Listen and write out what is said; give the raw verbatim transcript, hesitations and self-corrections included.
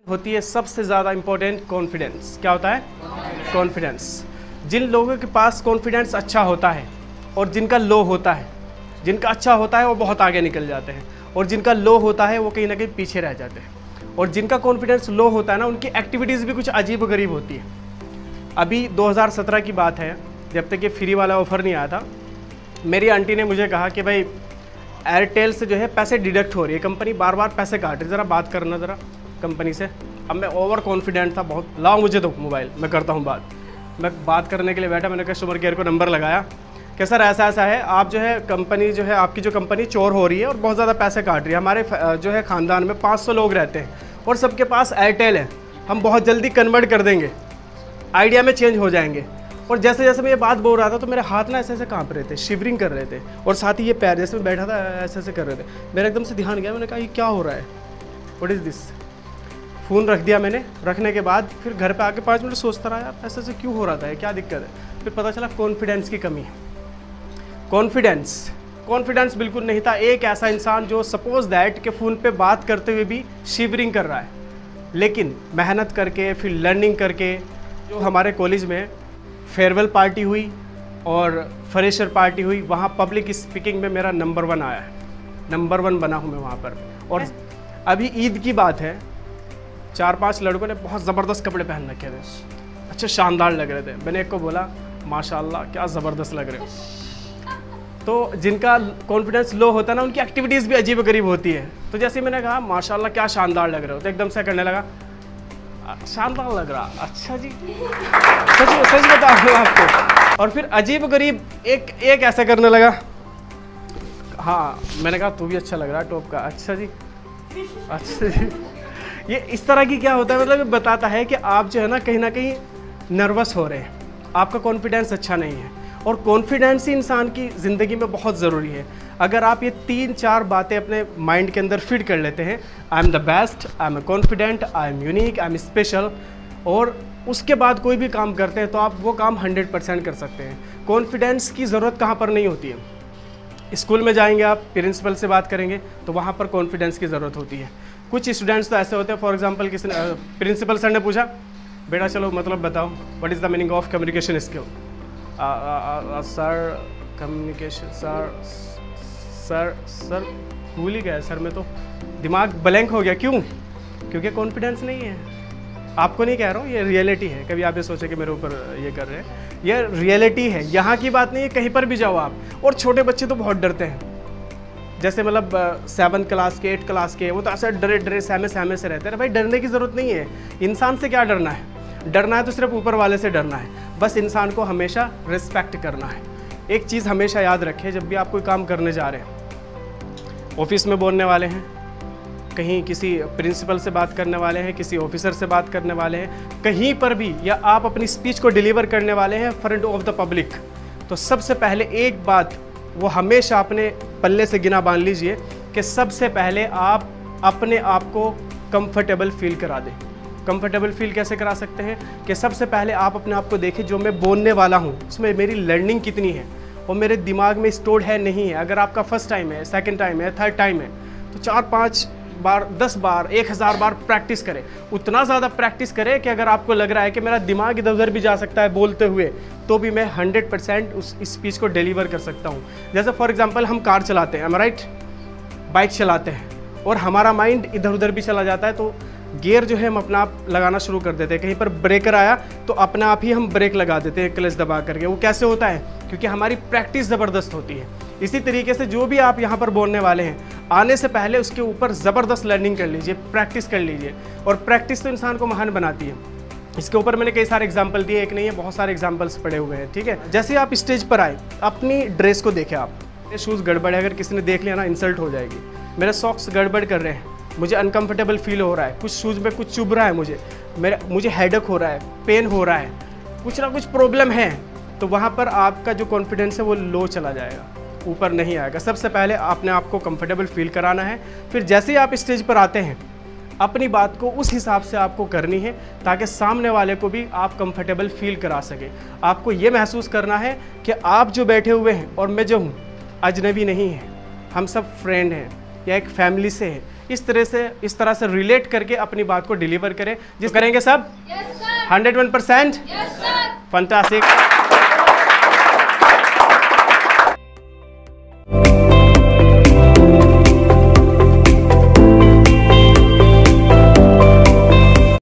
होती है सबसे ज़्यादा इम्पोर्टेंट कॉन्फिडेंस। क्या होता है? कॉन्फिडेंस। जिन लोगों के पास कॉन्फिडेंस अच्छा होता है और जिनका लो होता है, जिनका अच्छा होता है वो बहुत आगे निकल जाते हैं और जिनका लो होता है वो कहीं ना कहीं पीछे रह जाते हैं। और जिनका कॉन्फिडेंस लो होता है ना, उनकी एक्टिविटीज़ भी कुछ अजीब गरीब होती है। अभी दो हज़ार सत्रह की बात है, जब तक ये फ्री वाला ऑफ़र नहीं आया था, मेरी आंटी ने मुझे कहा कि भाई एयरटेल से जो है पैसे डिडक्ट हो रही है, कंपनी बार बार पैसे काट रही है, ज़रा बात करना ज़रा कंपनी से। अब मैं ओवर कॉन्फिडेंट था बहुत, लाओ मुझे दो मोबाइल, मैं करता हूँ बात। मैं बात करने के लिए बैठा, मैंने कस्टमर केयर को नंबर लगाया कि सर ऐसा ऐसा है, आप जो है कंपनी जो है आपकी जो कंपनी चोर हो रही है और बहुत ज़्यादा पैसे काट रही है। हमारे जो है ख़ानदान में पाँच सौ लोग रहते हैं और सबके पास एयरटेल है, हम बहुत जल्दी कन्वर्ट कर देंगे, आइडिया में चेंज हो जाएंगे। और जैसे जैसे मैं ये बात बोल रहा था तो मेरे हाथ ना ऐसे ऐसे काँप रहे थे, शिवरिंग कर रहे थे, और साथ ही ये पैर जैसे मैं बैठा था ऐसे ऐसे कर रहे थे। मेरा एकदम से ध्यान गया, मैंने कहा ये क्या हो रहा है, व्हाट इज़ दिस। फ़ोन रख दिया मैंने। रखने के बाद फिर घर पे आके पाँच मिनट सोचता रहा, यार ऐसे ऐसे क्यों हो रहा था, क्या दिक्कत है। फिर पता चला कॉन्फिडेंस की कमी है। कॉन्फिडेंस कॉन्फिडेंस बिल्कुल नहीं था। एक ऐसा इंसान जो सपोज दैट के फ़ोन पे बात करते हुए भी शिवरिंग कर रहा है, लेकिन मेहनत करके फिर लर्निंग करके, जो हमारे कॉलेज में फेयरवेल पार्टी हुई और फ्रेशर पार्टी हुई, वहाँ पब्लिक स्पीकिंग में मेरा नंबर वन आया है, नंबर वन बना हूँ मैं वहाँ पर। और अभी ईद की बात है, चार पांच लड़कों ने बहुत ज़बरदस्त कपड़े पहन रखे थे, अच्छे शानदार लग रहे थे। मैंने एक को बोला माशाल्लाह क्या ज़बरदस्त लग रहे हो। तो जिनका कॉन्फिडेंस लो होता है ना, उनकी एक्टिविटीज़ भी अजीब गरीब होती है। तो जैसे मैंने कहा माशाल्लाह क्या शानदार लग रहे हो, तो एकदम से करने लगा शानदार लग रहा, अच्छा जी सच सच बता रहा हूँ आपको। और फिर अजीब गरीब एक एक ऐसा करने लगा, हाँ मैंने कहा तू भी अच्छा लग रहा है टॉप का, अच्छा जी अच्छा जी। ये इस तरह की क्या होता है, मतलब बताता है कि आप जो है ना कहीं ना कहीं नर्वस हो रहे हैं, आपका कॉन्फिडेंस अच्छा नहीं है। और कॉन्फिडेंस ही इंसान की ज़िंदगी में बहुत ज़रूरी है। अगर आप ये तीन चार बातें अपने माइंड के अंदर फिट कर लेते हैं, I am the best, I am confident, I am unique, I am special, और उसके बाद कोई भी काम करते हैं तो आप वो काम हंड्रेड परसेंट कर सकते हैं। कॉन्फिडेंस की ज़रूरत कहाँ पर नहीं होती है। स्कूल में जाएंगे आप, प्रिंसिपल से बात करेंगे तो वहाँ पर कॉन्फिडेंस की ज़रूरत होती है। कुछ स्टूडेंट्स तो ऐसे होते हैं, फॉर एग्जांपल किसी ने प्रिंसिपल सर ने पूछा बेटा चलो मतलब बताओ what is the meaning of communication skill. Sir communication sir sir sir भूल ही गया सर, में तो दिमाग ब्लैंक हो गया। क्यों? क्योंकि कॉन्फिडेंस नहीं है। आपको नहीं कह रहा हूँ, ये रियलिटी है। कभी आप ये सोचे कि मेरे ऊपर ये कर रहे हैं, ये रियलिटी है, यहाँ की बात नहीं है, कहीं पर भी जाओ आप। और छोटे बच्चे तो बहुत डरते हैं, जैसे मतलब सेवन क्लास के एट क्लास के, वो तो ऐसे डरे डरे सहमे सहमे से रहते हैं। भाई डरने की ज़रूरत नहीं है, इंसान से क्या डरना है, डरना है तो सिर्फ ऊपर वाले से डरना है। बस इंसान को हमेशा रिस्पेक्ट करना है। एक चीज़ हमेशा याद रखें, जब भी आप कोई काम करने जा रहे हैं, ऑफिस में बोलने वाले हैं, कहीं किसी प्रिंसिपल से बात करने वाले हैं, किसी ऑफिसर से बात करने वाले हैं, कहीं पर भी, या आप अपनी स्पीच को डिलीवर करने वाले हैं फ्रंट ऑफ द पब्लिक, तो सबसे पहले एक बात वो हमेशा अपने पल्ले से गिना बांध लीजिए कि सबसे पहले आप अपने आप को कंफर्टेबल फील करा दें। कंफर्टेबल फील कैसे करा सकते हैं कि सबसे पहले आप अपने आप को देखें, जो मैं बोलने वाला हूँ उसमें मेरी लर्निंग कितनी है और मेरे दिमाग में स्टोर्ड है नहीं है। अगर आपका फर्स्ट टाइम है, सेकंड टाइम है, थर्ड टाइम है, तो चार पाँच बार, दस बार, एक हज़ार बार प्रैक्टिस करें। उतना ज़्यादा प्रैक्टिस करें कि अगर आपको लग रहा है कि मेरा दिमाग इधर उधर भी जा सकता है बोलते हुए, तो भी मैं हंड्रेड परसेंट उस स्पीच को डिलीवर कर सकता हूँ। जैसे फॉर एग्जांपल हम कार चलाते हैं, राइट, बाइक चलाते हैं और हमारा माइंड इधर उधर भी चला जाता है, तो गियर जो है हम अपना आप लगाना शुरू कर देते हैं। कहीं पर ब्रेकर आया तो अपने आप ही हम ब्रेक लगा देते हैं क्लच दबा करके। वो कैसे होता है? क्योंकि हमारी प्रैक्टिस ज़बरदस्त होती है। इसी तरीके से जो भी आप यहाँ पर बोलने वाले हैं, आने से पहले उसके ऊपर ज़बरदस्त लर्निंग कर लीजिए, प्रैक्टिस कर लीजिए। और प्रैक्टिस तो इंसान को महान बनाती है। इसके ऊपर मैंने कई सारे एग्जाम्पल दिए, एक नहीं है, बहुत सारे एग्जाम्पल्स पड़े हुए हैं। ठीक है, जैसे आप स्टेज पर आए, अपनी ड्रेस को देखें। आप शूज़ गड़बड़ है, अगर किसी ने देख लिया ना, इंसल्ट हो जाएगी। मेरे सॉक्स गड़बड़ कर रहे हैं, मुझे अनकंफर्टेबल फील हो रहा है, कुछ शूज़ में कुछ चुभ रहा है, मुझे मेरा मुझे हेडेक हो रहा है, पेन हो रहा है, कुछ ना कुछ प्रॉब्लम है, तो वहाँ पर आपका जो कॉन्फिडेंस है वो लो चला जाएगा, ऊपर नहीं आएगा। सबसे पहले अपने आप को कंफर्टेबल फील कराना है। फिर जैसे ही आप स्टेज पर आते हैं, अपनी बात को उस हिसाब से आपको करनी है ताकि सामने वाले को भी आप कंफर्टेबल फील करा सके। आपको ये महसूस करना है कि आप जो बैठे हुए हैं और मैं जो हूँ, अजनबी नहीं है, हम सब फ्रेंड हैं या एक फैमिली से है। इस तरह से इस तरह से रिलेट करके अपनी बात को डिलीवर करें, जिस करेंगे सब हंड्रेड वन परसेंट फंटास्टिक।